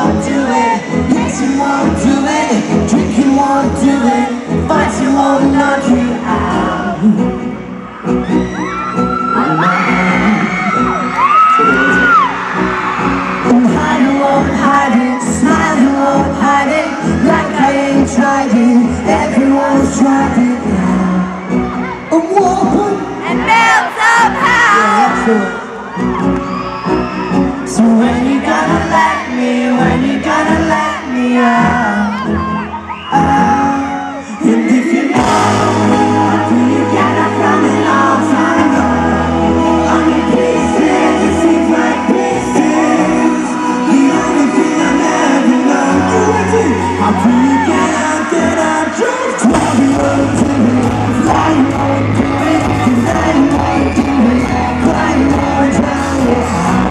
won't do it. Yes, you won't do it. Drinking won't do it. Fighting won't knock you out. Hiding won't hide it. Smiling won't hide it. Like I ain't tried it. Everyone's tried it now. A woman And melt somehow. So when you gonna let me, when you gonna let me out? And if you know, do you get it from a long time ago? Only pieces, it seems like pieces. The only thing I never know, you ready? How do you get out, drove 12-year-old to me? Flying won't do it, denying won't do it, crying won't drown it.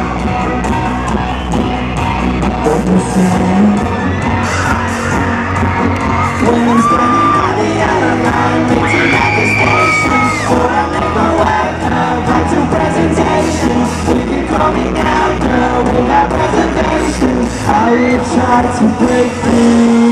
When I'm standing on the other line, reaching at the station, or I make my way back to presentation. You can call me now, girl, we got reservations. I will try to break through.